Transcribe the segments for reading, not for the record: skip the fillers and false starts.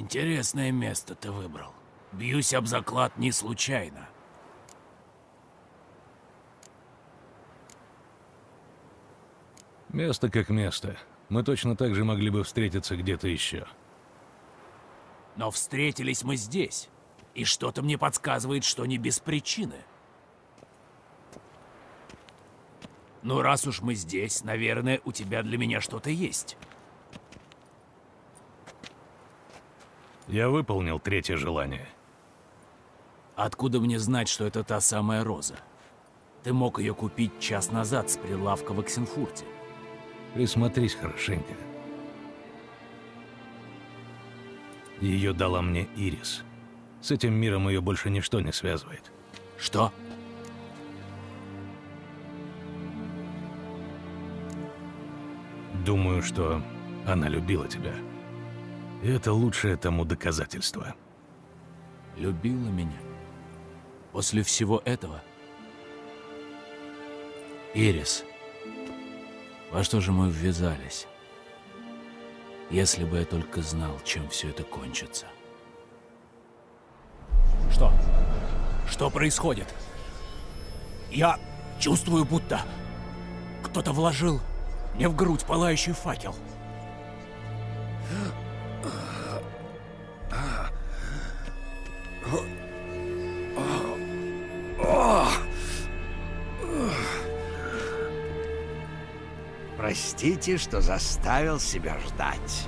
Интересное место ты выбрал. Бьюсь об заклад не случайно. Место как место. Мы точно так же могли бы встретиться где-то еще. Но встретились мы здесь. И что-то мне подсказывает, что не без причины. Ну, раз уж мы здесь, наверное, у тебя для меня что-то есть. Я выполнил третье желание. Откуда мне знать, что это та самая роза? Ты мог ее купить час назад с прилавка в Оксенфурте. Присмотрись хорошенько. Ее дала мне Ирис. С этим миром ее больше ничто не связывает. Что? Думаю, что она любила тебя. И это лучшее тому доказательство. Любила меня? После всего этого? Ирис, во что же мы ввязались? Если бы я только знал, чем все это кончится. Что? Что происходит? Я чувствую, будто кто-то вложил мне в грудь пылающий факел. Простите, что заставил себя ждать.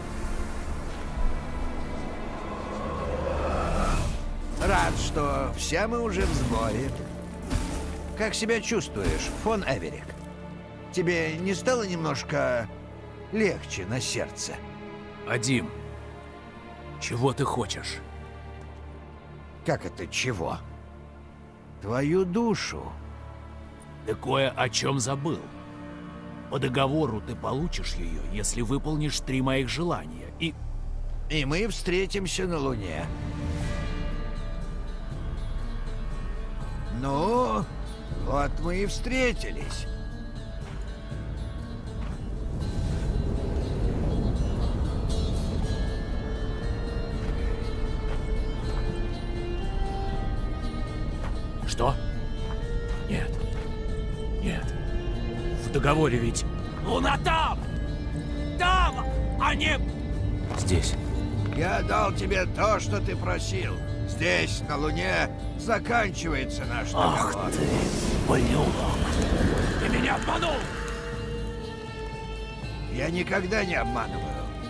Рад, что все мы уже в сборе. Как себя чувствуешь, фон Эверик? Тебе не стало немножко легче на сердце? Адим, чего ты хочешь? Как это чего? Твою душу. Ты кое о чем забыл. По договору ты получишь ее, если выполнишь 3 моих желания, И мы встретимся на Луне. Ну, вот мы и встретились. Что? Нет. Нет. В договоре ведь... Луна там! Там, а не... Здесь. Я дал тебе то, что ты просил. Здесь, на Луне, заканчивается наш договор. Ах ты, блюдок! Ты меня обманул! Я никогда не обманываю.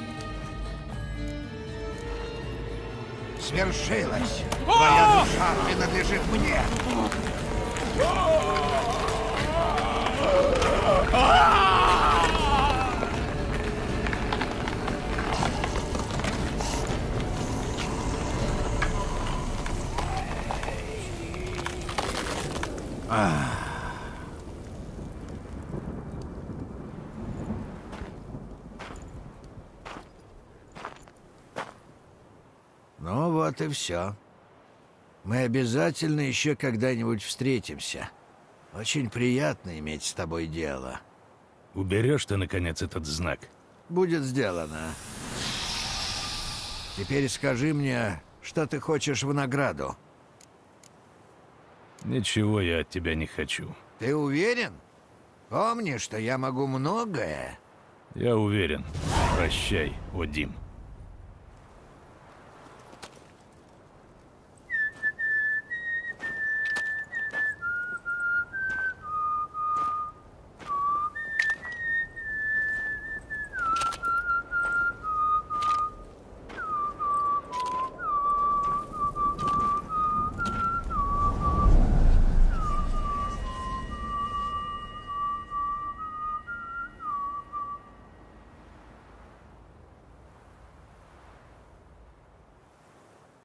Свершилось. Твоя душа принадлежит мне. Ну вот и все. Мы обязательно еще когда-нибудь встретимся. Очень приятно иметь с тобой дело. Уберешь ты, наконец, этот знак? Будет сделано. Теперь скажи мне, что ты хочешь в награду? Ничего я от тебя не хочу. Ты уверен? Помни, что я могу многое. Я уверен. Прощай, Одим.